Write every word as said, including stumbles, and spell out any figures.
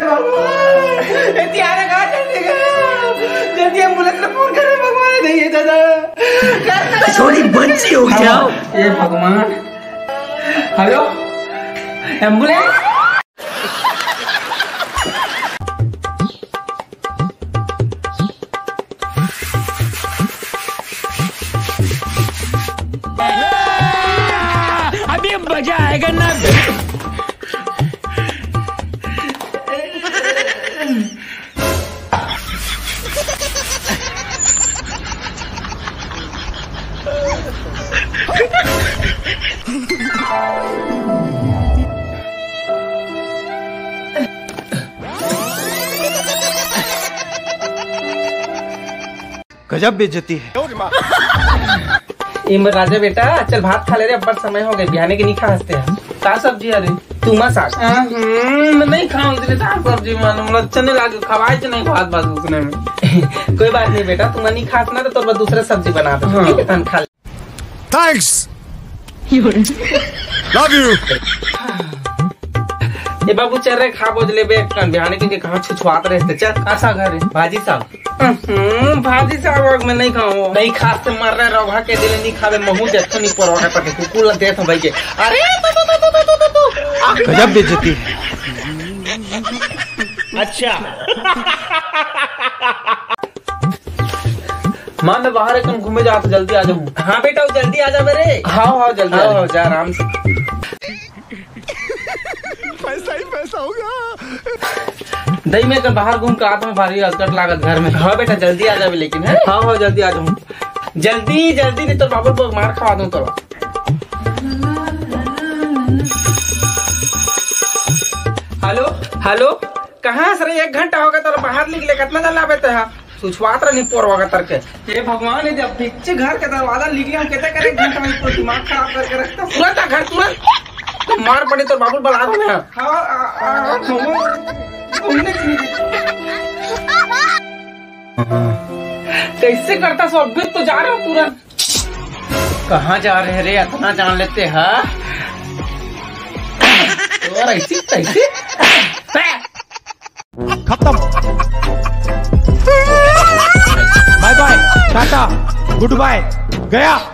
भगवान त्यारे कहाँ चलेगा जल्दी एम्बुलेंस में फोन करे भगवान नहीं दादा थोड़ी बंची हो क्या ये भगवान हेलो एम्बुलेंस अभी मजा आएगा ना गजब बेइज्जती है। इमर राजा बेटा चल भात खा ले रे अब समय हो गए बिहाने के नहीं खा हंसते हैं का सब्जी अरे तू मत साग मैं नहीं खाऊं इतने साग सब्जी मालूम अच्छा नहीं लागे खवाए तो नहीं भात भात उसने में कोई बात नहीं बेटा तुम नहीं खास ना तो तोर दूसरा सब्जी बना दो ठीक है तन खा ले थैंक्स लव यू ये बाबू चल रहे खा बोझ ले बे बिहाने के कहाँ छुछुआत रहे चल का साग है भाजी साग भाजी साग में नहीं खाऊं नहीं खास से मर रहे रवा के दिल नहीं खावे महू देखो नहीं परवा पर कुकुल देत हो भाई के अरे गजब बेइज्जती है। अच्छा मां मैं बाहर एकदम घूमे जा तो जल्दी आ जाऊँ हाँ बेटा जल्दी आ जा मेरे हाँ हाँ जल्दी आओ जा आराम से पैसा ही पैसा होगा। दही में कर बाहर घूम के आता हूँ भारी हलकट लागत घर में हाँ बेटा जल्दी आ जाए लेकिन है हाँ हाँ जल्दी आ जाऊँ जल्दी जल्दी नहीं तो बाबू को मार खवा दूँ तो हेलो हेलो कहाँ सर एक घंटा हो गया तो बाहर निकले कितना जल्दी बेटे है सुछवात रही पोरवा का तरके हे भगवान ये पीछे घर के दरवाजा निकले हम कहते करे घंटा में पूरा दिमाग खराब करके रखता तुरंत घर तुरंत तो मार पड़ी तो बाबू बड़ा दो ना कैसे करता सो अभी तो जा रहे हो तुरंत कहाँ जा रहे रे इतना जान लेते हैं और ऐसी कैसे खत्म बाय बाय टाटा गुड बाय गया।